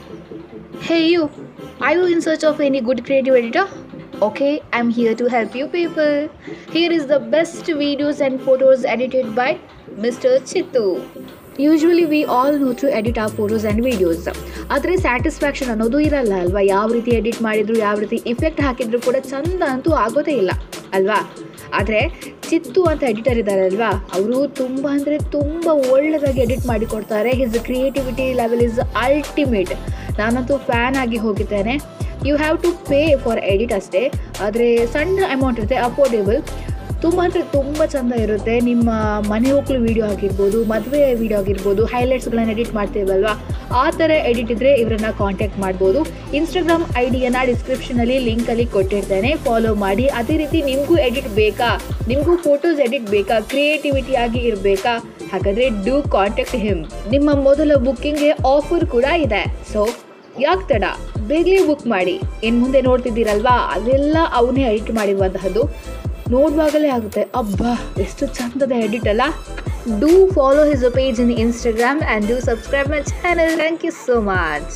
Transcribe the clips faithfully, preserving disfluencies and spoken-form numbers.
Hey you, are you in search of any good creative editor? Okay, I'm here to help you people. Here is the best videos and photos edited by Mister Chittu. Usually we all know to edit our photos and videos. ಆದರೆ satisfaction ಅನ್ನೋದು ಇರಲ್ಲ ಅಲ್ವಾ. ಯಾವ ರೀತಿ edit ಮಾಡಿದ್ರು, ಯಾವ ರೀತಿ effect ಹಾಕಿದ್ರು ಕೂಡ ಚಂದ ಅಂತೂ ಆಗೋದೇ ಇಲ್ಲ ಅಲ್ವಾ. ಆದರೆ ಚಿತ್ತು ಅಂತ ಎಡಿಟರ್ ಇದ್ದಾರೆ ಅಲ್ವಾ, ಅವರು ತುಂಬ ಅಂದರೆ ತುಂಬ ಒಳ್ಳೆಯದಾಗಿ ಎಡಿಟ್ ಮಾಡಿಕೊಡ್ತಾರೆ. His creativity level is ultimate. ನಾನಂತೂ ಫ್ಯಾನ್ ಆಗಿ ಹೋಗಿದ್ದೇನೆ. You have to pay for edit ಅಷ್ಟೇ, ಆದರೆ ಸಣ್ಣ ಅಮೌಂಟ್ ಇರುತ್ತೆ, ಅಫೋರ್ಡೆಬಲ್. ತುಂಬ ಅಂದರೆ ತುಂಬ ಚೆಂದ ಇರುತ್ತೆ. ನಿಮ್ಮ ಮನೆ ಹೋಗ್ಲು ವೀಡಿಯೋ ಆಗಿರ್ಬೋದು, ಮದುವೆ ವೀಡಿಯೋ ಆಗಿರ್ಬೋದು, ಹೈಲೈಟ್ಸ್ಗಳನ್ನ ಎಡಿಟ್ ಮಾಡ್ತೀವಲ್ವ, ಆ ಥರ ಎಡಿಟ್ ಇದ್ದರೆ ಇವರನ್ನು ಕಾಂಟ್ಯಾಕ್ಟ್ ಮಾಡ್ಬೋದು. ಇನ್ಸ್ಟಾಗ್ರಾಮ್ ಐ ಡಿಯನ್ನು ಡಿಸ್ಕ್ರಿಪ್ಷನಲ್ಲಿ ಲಿಂಕಲ್ಲಿ ಕೊಟ್ಟಿರ್ತೇನೆ, ಫಾಲೋ ಮಾಡಿ. ಅದೇ ರೀತಿ ನಿಮಗೂ ಎಡಿಟ್ ಬೇಕಾ, ನಿಮಗೂ ಫೋಟೋಸ್ ಎಡಿಟ್ ಬೇಕಾ, ಕ್ರಿಯೇಟಿವಿಟಿಯಾಗಿ ಇರಬೇಕಾ, ಹಾಗಾದರೆ ಡೂ ಕಾಂಟ್ಯಾಕ್ಟ್ ಹಿಮ್. ನಿಮ್ಮ ಮೊದಲ ಬುಕ್ಕಿಂಗ್ಗೆ ಆಫರ್ ಕೂಡ ಇದೆ. ಸೊ ಯಾಕೆ ತಡ, ಬೇಗಲೇ ಬುಕ್ ಮಾಡಿ. ಇನ್ನು ಮುಂದೆ ನೋಡ್ತಿದ್ದೀರಲ್ವಾ, ಅದೆಲ್ಲ ಅವನೇ ಎಡಿಟ್ ಮಾಡಿರುವಂತಹದ್ದು. ನೋಡುವಾಗಲೇ ಆಗುತ್ತೆ, ಅಬ್ಬಾ ಎಷ್ಟು ಚಂದದ ಎಡಿಟ್ ಅಲ್ಲ. Do follow his page in Instagram and do subscribe my channel. Thank you so much.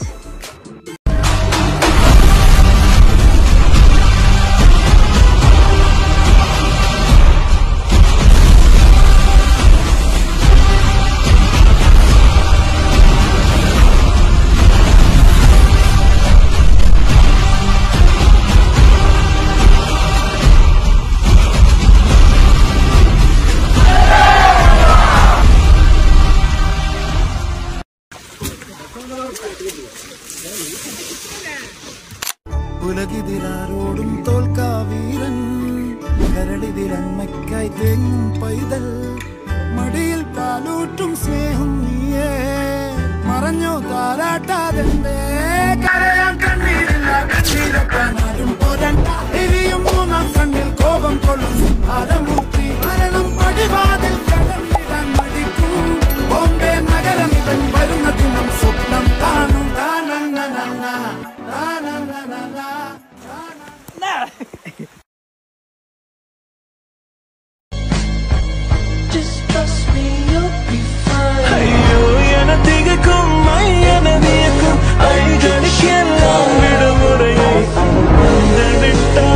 ഉലകിതിരാരോടും തോൽക്കാവീരൻ കരളിതിരമ്മയ്ക്കായി തേങ്ങും പൈതൽ മടിയിൽ പാലൂട്ടും സ്നേഹം നീയേ മറഞ്ഞോ താരാട്ടാതെന്തേ കരയാൻ കണ്ണീരില്ല കണ്ണീരൊക്കാനാരും പോരണ്ട എരിയും മൂന്നാം കണ്ണിൽ കോപം കൊള്ളും ആരമൂർത്തി മരണം പടിവാതിൽ കടന്നിടാൻ മടിക്കും ബോംബെ നഗരം ഇവൻ വരുന്ന ദിനം സ്വപ്നം കാണും താനന്ന Just trust me, you'll be fine. Ayyo, yana thigakkum, yana niyakkum, ay janikkellam vidumurayai andu vitta,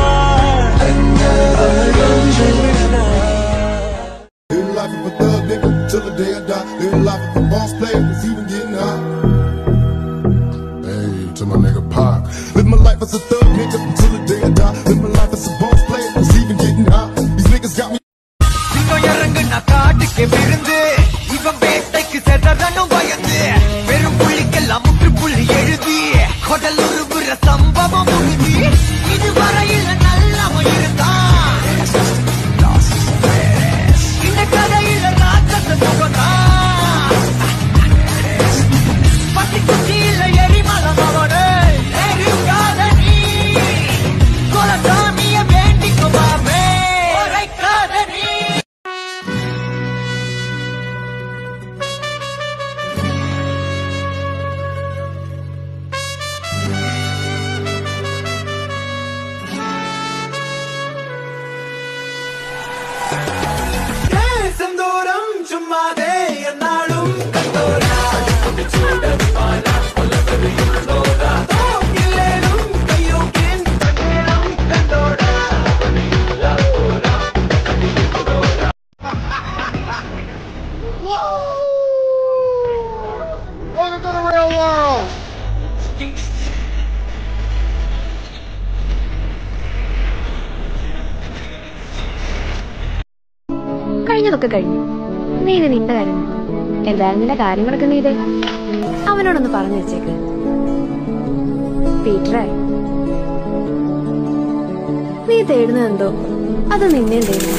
andu vitta. Live life of a thug nigga till the day I die. Live life of a boss player who's even getting high. Hey, to my nigga Pac. Live my life as a thug nigga till the day I die. Live my life as a boss player who's even getting high. These niggas got me. இறங்குனா காட்டுக்கு விருந்து இவன் வேட்டைக்கு செதறனும் பயந்து வெறும் புள்ளிக்கெல்லாம் முற்று புள்ளி எழுதி கொடல் உருவுற சம்பவம் உறுதி இதுவரையில் நல்லவன் இருந்தான் இந்த கதையில ராட்சச முகம்தான் பட்டி குச்சியில எரிமலம் அவனே எரிக்காத நீ கொலசாமிய வேண்டிக்குமாவே உரைக்காத நீ. செந்தூரம் சும்மாதே என்னாலும் கண்டோரா இல்லேனும் கையோக்கின் தன்னேரம் கண்டோரா. Welcome to the real world. കഴിഞ്ഞതൊക്കെ കഴിഞ്ഞു. നീ ഇത് നിന്റെ കാര്യം എന്തായാലും നിന്റെ കാര്യങ്ങളൊക്കെ നീ ഇത് അവനോടൊന്ന് പറഞ്ഞു വെച്ചേക്ക്. പീറ്ററെ, നീ തേടുന്നത് എന്തോ അത് നിന്നെ തേടുന്നു.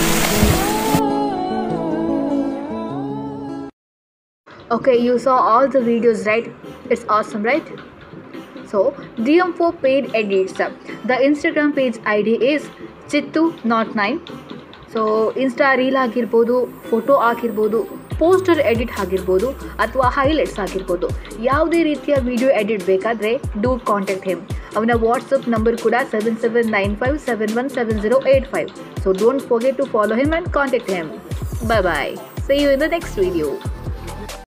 Okay, you saw all the videos, right? It's awesome, right? So D M for paid edits. The Instagram page I D is chittu not nine. So insta reel ಆಗಿರ್ಬೋದು, ಫೋಟೋ ಆಗಿರ್ಬೋದು, ಪೋಸ್ಟರ್ ಎಡಿಟ್ ಆಗಿರ್ಬೋದು, ಅಥವಾ highlights ಆಗಿರ್ಬೋದು, ಯಾವುದೇ ರೀತಿಯ video edit ಬೇಕಾದರೆ do contact him. ಅವನ WhatsApp number ಕೂಡ seven seven nine five seven one seven zero eight five. So don't forget to follow him and contact him. Bye bye. See you in the next video.